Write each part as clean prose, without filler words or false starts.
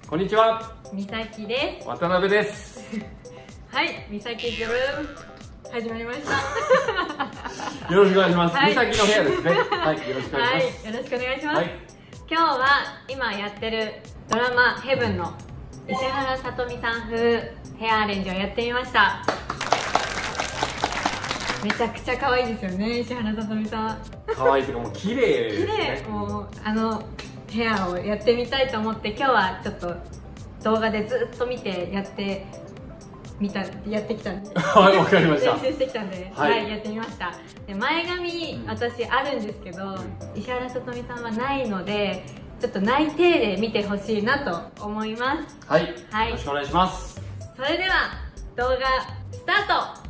こんにちは。 みさきです。 渡辺です。 はい、みさきズル始まりました。 よろしくお願いします。 はいみさきの部屋ですね。はい、よろしくお願いします。 はい、よろしくお願いします。 はい、 今日は今やってるドラマヘブンの石原さとみさん風ヘアアレンジをやってみました。めちゃくちゃ可愛いですよね、石原さとみさん。 可愛いというかもう綺麗です綺ね。 麗、もうヘアをやってみたいと思って今日はちょっと動画でずっと見てやってきたんではい、わかりました。 練習してきたんで、 はいはい、やってみました。で、前髪、私あるんですけど、石原さとみさんはないのでちょっと内定で見てほしいなと思います。 はい、 はい、 よろしくお願いします。 それでは動画スタート。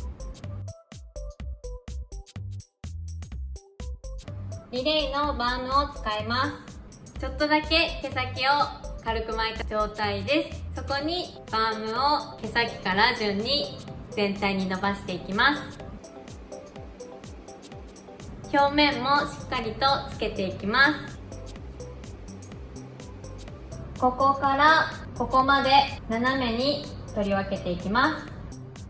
リレーのバームを使います。ちょっとだけ毛先を軽く巻いた状態です。そこにバームを毛先から順に全体に伸ばしていきます。表面もしっかりとつけていきます。ここからここまで斜めに取り分けていきます。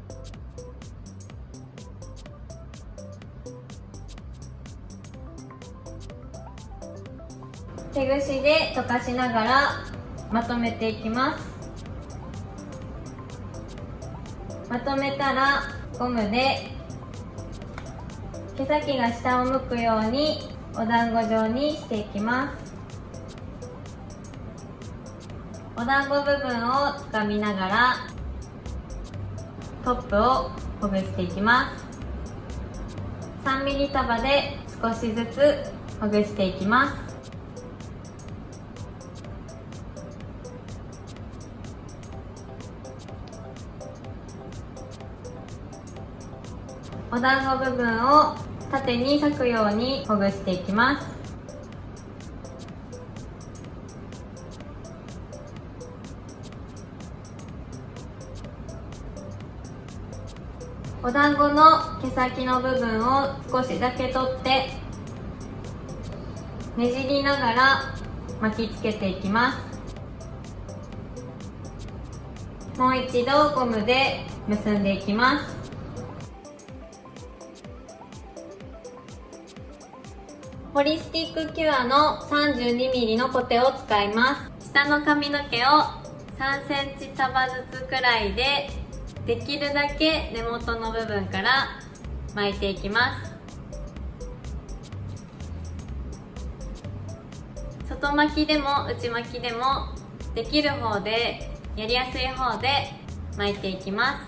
手ぐしで溶かしながらまとめていきます。まとめたらゴムで毛先が下を向くようにお団子状にしていきます。お団子部分をつかみながらトップをほぐしていきます。3ミリ束で少しずつほぐしていきます。お団子部分を縦に裂くようにほぐしていきます。お団子の毛先の部分を少しだけ取ってねじりながら巻きつけていきます。もう一度ゴムで結んでいきます。ポリスティックキュアの 32mm のコテを使います。下の髪の毛を3センチ束ずつくらいでできるだけ根元の部分から巻いていきます。外巻きでも内巻きでもできる方でやりやすい方で巻いていきます。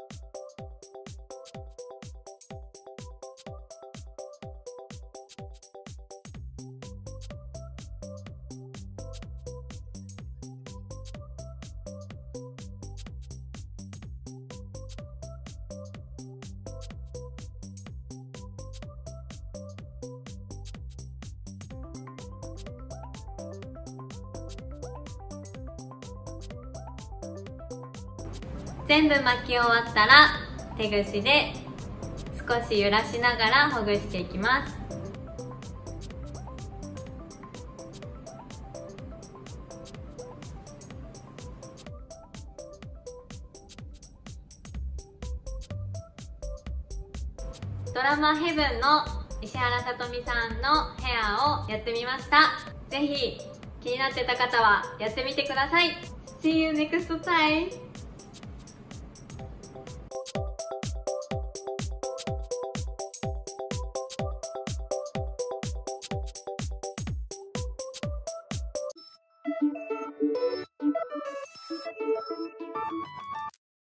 全部巻き終わったら手ぐしで少し揺らしながらほぐしていきます。ドラマヘブンの石原さとみさんのヘアをやってみました。ぜひ気になってた方はやってみてください。See you next time!